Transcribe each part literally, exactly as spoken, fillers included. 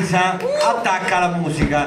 Elisa, attacca la musica.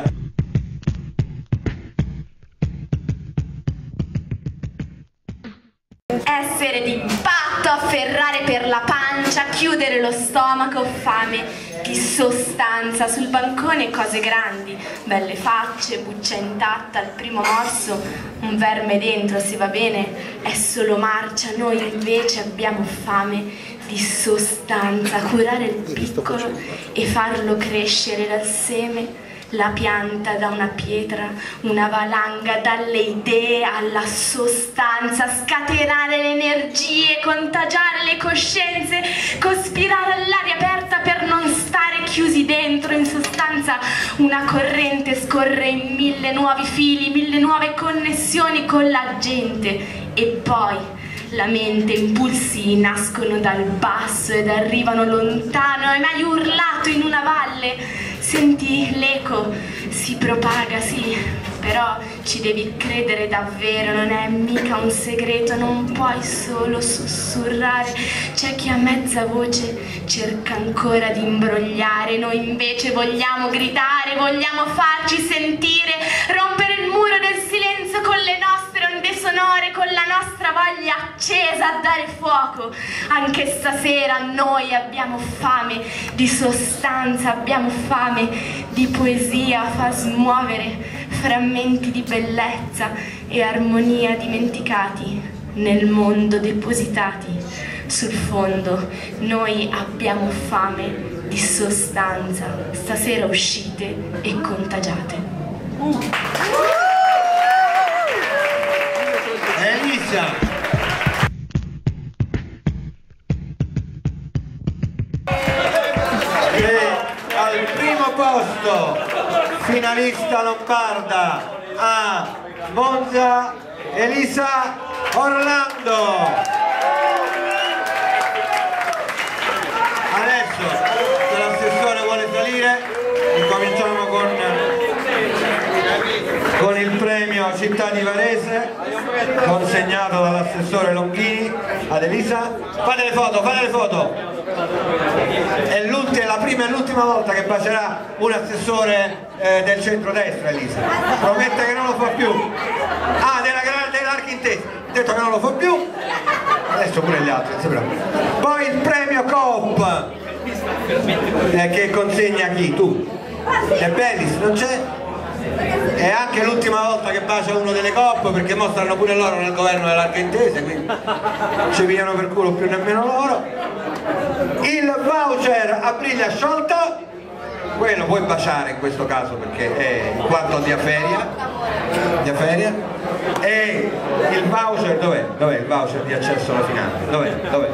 Essere d'impatto, afferrare per la pancia, chiudere lo stomaco, fame di sostanza. Sul bancone cose grandi, belle facce, buccia intatta, al primo morso un verme dentro, se va bene è solo marcia. Noi invece abbiamo fame di sostanza, curare il piccolo e farlo crescere dal seme. La pianta da una pietra, una valanga dalle idee alla sostanza, scatenare le energie, contagiare le coscienze, cospirare all'aria aperta per non stare chiusi dentro. In sostanza una corrente scorre in mille nuovi fili, mille nuove connessioni con la gente. E poi la mente, impulsi nascono dal basso ed arrivano lontano. Hai mai urlato in una valle? Senti l'eco, si propaga, sì, però ci devi credere davvero, non è mica un segreto, non puoi solo sussurrare. C'è chi a mezza voce cerca ancora di imbrogliare, noi invece vogliamo gridare, vogliamo farci sentire, rompere il muro del silenzio con le nostre onde sonore, con la nostra voglia accesa a dare fuoco. Anche stasera noi abbiamo fame di sostanza, abbiamo fame di poesia, fa smuovere frammenti di bellezza e armonia dimenticati nel mondo depositati sul fondo. Noi abbiamo fame di sostanza, stasera uscite e contagiate. uh. Elisa, al primo posto, finalista lombarda a Monza, Elisa Orlando. Adesso, se l'assessore vuole salire, incominciamo con, con il premio Città di Varese, consegnato dall'assessore Longhini ad Elisa. Fate le foto, fate le foto. È la prima e l'ultima volta che bacerà un assessore eh, del centrodestra, Elisa. Promette che non lo fa più. Ah, della grande dell'Archintesa. Ha detto che non lo fa più. Adesso pure gli altri, sembra. Poi il premio Coop eh, che consegna chi? Tu. E Bellis, non c'è? È anche l'ultima volta che bacia uno delle Coop, perché mostrano pure loro nel governo dell'Archintese, quindi non ci pigliano per culo più nemmeno loro. Il voucher a briglia sciolta, quello puoi baciare in questo caso perché è in quanto diaferia, diaferia. E il voucher, dov'è? Dov'è il voucher di accesso alla finale? Dov'è? Dov'è?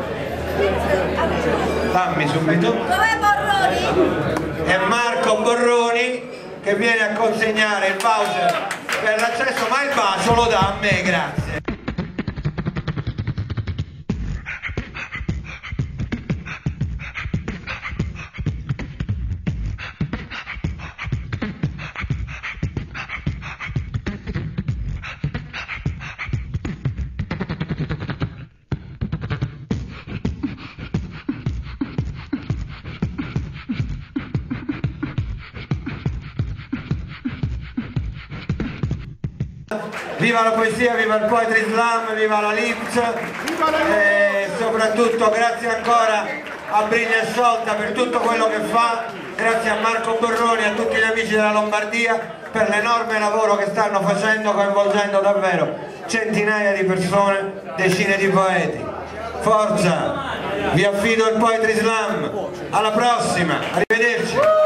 Dammi subito. Dov'è Borroni? È Marco Borroni che viene a consegnare il voucher per l'accesso, ma il bacio lo dà a me, grazie. Viva la poesia, viva il Poetry Slam, viva la Lips e soprattutto grazie ancora a Briglia Sciolta per tutto quello che fa, grazie a Marco Borroni e a tutti gli amici della Lombardia per l'enorme lavoro che stanno facendo, coinvolgendo davvero centinaia di persone, decine di poeti. Forza, vi affido il Poetry Slam, alla prossima, arrivederci.